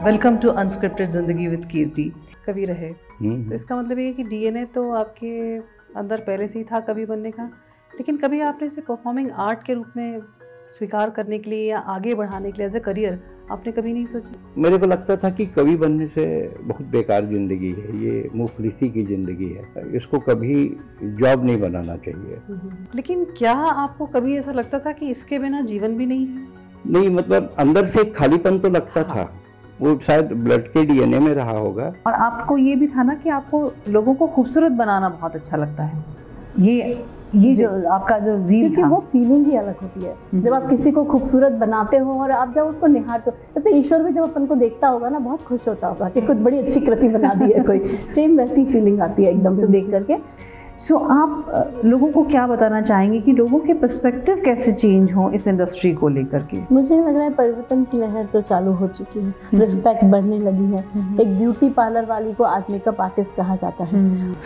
Welcome to unscripted जिंदगी विद कीर्ति। कवि रहे तो इसका मतलब ये है कि डीएनए तो आपके अंदर पहले से ही था कवि बनने का, लेकिन कभी आपने इसे परफॉर्मिंग आर्ट के रूप में स्वीकार करने के लिए या आगे बढ़ाने के लिए एज ए करियर आपने कभी नहीं सोचा? मेरे को लगता था कि कवि बनने से बहुत बेकार जिंदगी है, ये मुफलिसी की जिंदगी है, इसको कभी जॉब नहीं बनाना चाहिए। लेकिन क्या आपको कभी ऐसा लगता था कि इसके बिना जीवन भी नहीं है? नहीं, मतलब अंदर से खालीपन तो लगता था, वो शायद ब्लड के डीएनए में रहा होगा। और आपको ये भी था ना कि आपको लोगों को खूबसूरत बनाना बहुत अच्छा लगता है। ये जो आपका जो जीव था, वो फीलिंग ही अलग होती है जब आप किसी को खूबसूरत बनाते हो और आप जब उसको निहारते हो। जैसे ईश्वर भी जब अपन को देखता होगा ना, बहुत खुश होता होगा कि कुछ बड़ी अच्छी कृति बना दी है कोई, सेम वैसी फीलिंग आती है एकदम से देख करके। सो आप लोगों को क्या बताना चाहेंगे कि लोगों के पर्सपेक्टिव कैसे चेंज हो इस इंडस्ट्री को लेकर के? मुझे लग रहा है परिवर्तन की लहर तो चालू हो चुकी है, रिस्पेक्ट बढ़ने लगी है। एक ब्यूटी पार्लर वाली को आज मेकअप आर्टिस्ट कहा जाता है।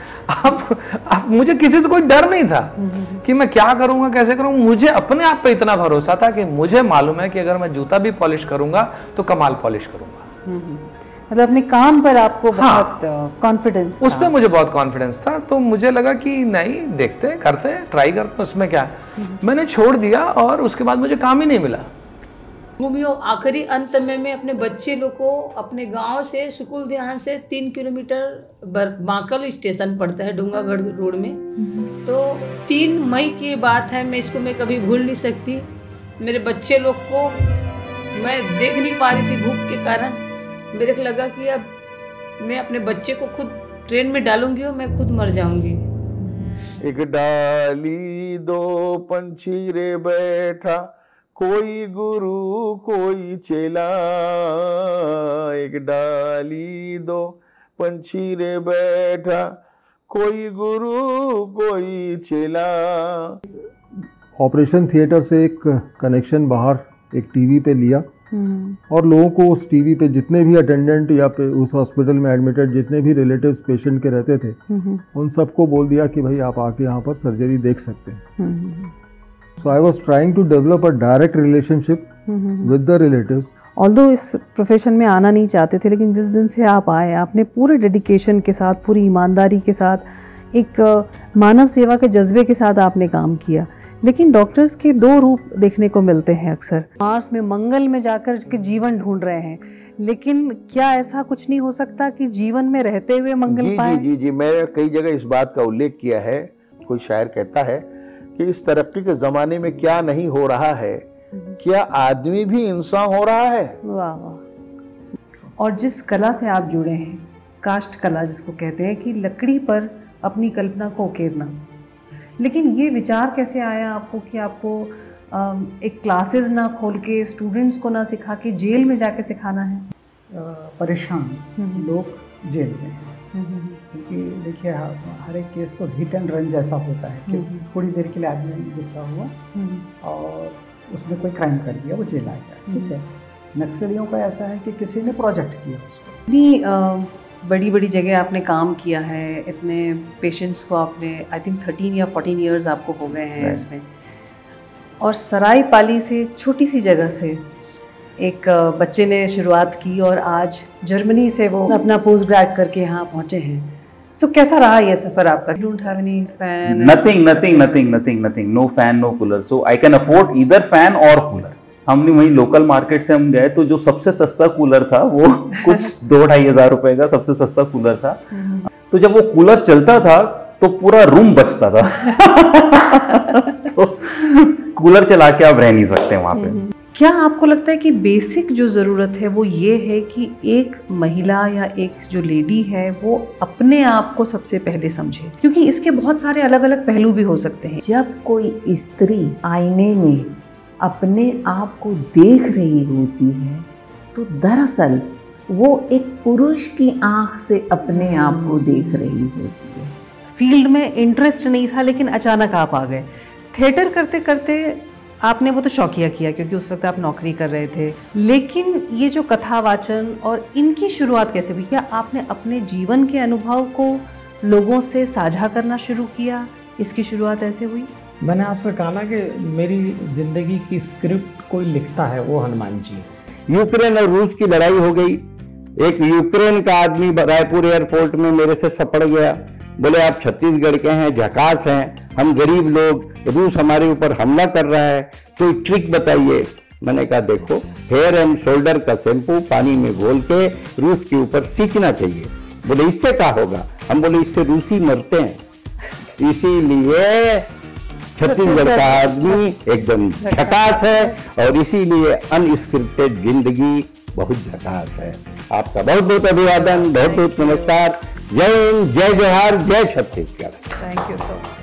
अब मुझे किसी से कोई डर नहीं था कि मैं क्या करूंगा कैसे करूंगा। मुझे अपने आप पे इतना भरोसा था कि मुझे मालूम है कि अगर मैं जूता भी पॉलिश करूंगा तो कमाल पॉलिश करूंगा। मतलब अपने काम पर आपको बहुत कॉन्फिडेंस, उस पर मुझे बहुत कॉन्फिडेंस था। तो मुझे लगा कि नहीं, देखते हैं, करते हैं, ट्राई करते हैं, उसमें क्या। मैंने छोड़ दिया और उसके बाद मुझे काम ही नहीं मिला। घूमियो आखिरी अंत में मैं अपने बच्चे लोग को अपने गांव से सुकुल देहान से 3 किलोमीटर बांकल स्टेशन पड़ता है डूंगागढ़ रोड में। तो 3 मई की बात है, मैं इसको मैं कभी भूल नहीं सकती। मेरे बच्चे लोग को मैं देख नहीं पा रही थी भूख के कारण। मेरे को लगा कि अब मैं अपने बच्चे को खुद ट्रेन में डालूंगी और मैं खुद मर जाऊंगी। एक डाली दो पंछी रे बैठा, कोई गुरु कोई चेला। एक डाली दो पंछी रे बैठा, कोई गुरु कोई चेला। ऑपरेशन थिएटर से एक कनेक्शन बाहर एक टीवी पे लिया और लोगों को उस टीवी पे जितने भी अटेंडेंट या उस हॉस्पिटल में एडमिटेड जितने भी रिलेटिव्स पेशेंट के रहते थे, उन सबको बोल दिया कि भाई आप आके यहाँ पर सर्जरी देख सकते हैं। So I was trying to develop a direct relationship with the relatives. Although इस प्रोफेशन में आना नहीं चाहते थे, लेकिन जिस दिन से आप आए, आपने पूरे डेडिकेशन के साथ, पूरी ईमानदारी के साथ, एक मानव सेवा के जज्बे के साथ आपने काम किया। लेकिन डॉक्टर्स के 2 रूप देखने को मिलते हैं अक्सर। मार्स में, मंगल में जाकर के जीवन ढूंढ रहे हैं, लेकिन क्या ऐसा कुछ नहीं हो सकता कि जीवन में रहते हुए मंगल पाए? जी जी जी, मैंने कई जगह इस बात का उल्लेख किया है। कोई शायर कहता है कि इस तरक्की के जमाने में क्या नहीं हो रहा है, क्या आदमी भी इंसान हो रहा है। वाह वाह। और जिस कला से आप जुड़े हैं, काष्ठ कला जिसको कहते हैं, कि लकड़ी पर अपनी कल्पना को उकेरना, लेकिन ये विचार कैसे आया आपको कि आपको एक क्लासेस ना खोल के, स्टूडेंट्स को ना सिखा के, जेल में जाके सिखाना है? परेशान लोग जेल में हैं, क्योंकि देखिए हर एक केस तो हिट एंड रन जैसा होता है कि थोड़ी देर के लिए आदमी गुस्सा हुआ और उसने कोई क्राइम कर दिया, वो जेल आ गया। ठीक है, नक्सलियों का ऐसा है कि किसी ने प्रोजेक्ट किया उसको। बड़ी बड़ी जगह आपने काम किया है, इतने पेशेंट्स को आपने, आई थिंक 13 या 14 ईयर्स आपको हो गए हैं इसमें। और सरायपाली से, छोटी सी जगह से एक बच्चे ने शुरुआत की और आज जर्मनी से वो अपना पोस्ट ग्रेड करके यहाँ पहुँचे हैं। सो कैसा रहा ये सफ़र आपका? Don't have any fan? nothing, no fan, no cooler, so I can afford either fan or cooler. हमने वही लोकल मार्केट से हम गए तो जो सबसे सस्ता कूलर था वो कुछ 2-2.5 हज़ार रुपए का सबसे सस्ता कूलर था। तो जब वो कूलर चलता था तो पूरा रूम बचता था। तो कूलर चला के आप रह नहीं सकते वहां पे। क्या आपको लगता है कि बेसिक जो ज़रूरत है वो ये है कि एक महिला या एक जो लेडी है वो अपने आप को सबसे पहले समझे, क्योंकि इसके बहुत सारे अलग अलग पहलू भी हो सकते हैं। जब कोई स्त्री आईने में अपने आप को देख रही होती है तो दरअसल वो एक पुरुष की आंख से अपने आप को देख रही होती है। फील्ड में इंटरेस्ट नहीं था, लेकिन अचानक आप आ गए। थिएटर करते करते आपने वो तो शौकिया किया क्योंकि उस वक्त आप नौकरी कर रहे थे, लेकिन ये जो कथा वाचन और इनकी शुरुआत कैसे हुई? क्या आपने अपने जीवन के अनुभव को लोगों से साझा करना शुरू किया? इसकी शुरुआत ऐसे हुई? मैंने आपसे कहा ना कि मेरी जिंदगी की स्क्रिप्ट कोई लिखता है वो हनुमान जी। यूक्रेन और रूस की लड़ाई हो गई, एक यूक्रेन का आदमी रायपुर एयरपोर्ट में मेरे से सपड़ गया, बोले आप छत्तीसगढ़ के हैं, झकास हैं, हम गरीब लोग, रूस हमारे ऊपर हमला कर रहा है, कोई ट्रिक बताइए। मैंने कहा देखो, हेयर एंड शोल्डर का शैम्पू पानी में घोल के रूस के ऊपर सींचना चाहिए। बोले इससे क्या होगा? हम बोले इससे रूसी मरते हैं। इसीलिए छत्तीसगढ़ का आदमी एकदम झकास है और इसीलिए अनस्क्रिप्टेड जिंदगी बहुत झकास है। आपका बहुत बहुत अभिवादन, बहुत बहुत नमस्कार। जय हिंद, जय जोहार, जय Chhattisgarh. Thank you so much.